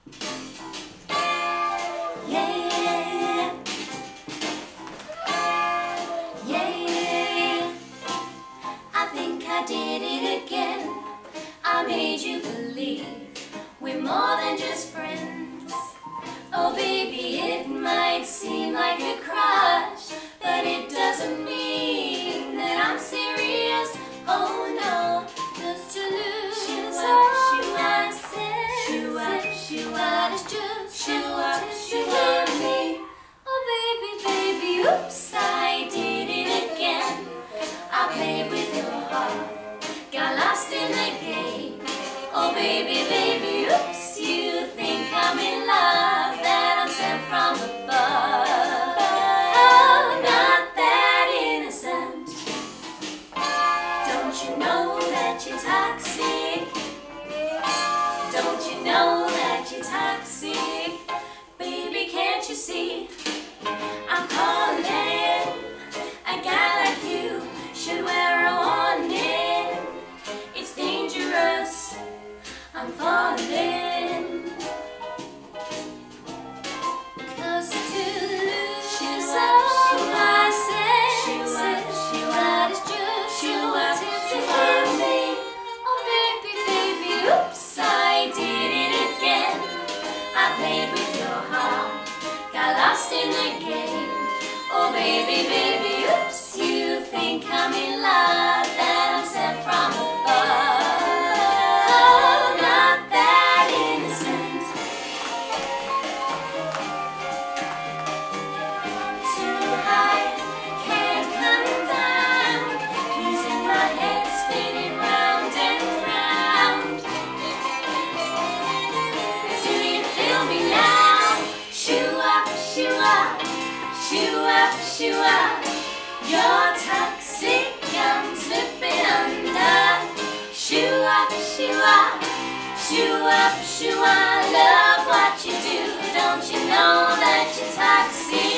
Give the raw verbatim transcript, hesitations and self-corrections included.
Yeah, yeah, I think I did it again. I made you believe we're more than just friends. Oh baby, it might seem like a crush, but it doesn't mean that I'm serious. Oh no, just to lose all my senses, but it's just so tempting to me. Oh baby, baby, oops, I did it again. I played with your heart, got lost in the game. Oh baby, baby, oops, you think I'm in love, that I'm sent from above. Oh, not that innocent. Don't you know that you're toxic? Don't you know that you're toxic? Baby, can't you see? I'm calling. A guy like you should wear a warning. It's dangerous. I'm falling. Cause to lose all my senses, that is just so tempting to me. Oh baby, baby, oops, I did it again. I played with your heart, got lost in the game. Oh baby, baby, oops, you think I'm in love, that I'm sent from above. Oh, not that innocent. Too high, can't come down, losing my head, spinning round and round. Do you feel me now? Shoo up, shoo up, shoo up, shoo up. You're toxic, I'm slipping under. Shoo up, shoo up, shoo up, shoo up. Love what you do, don't you know that you're toxic?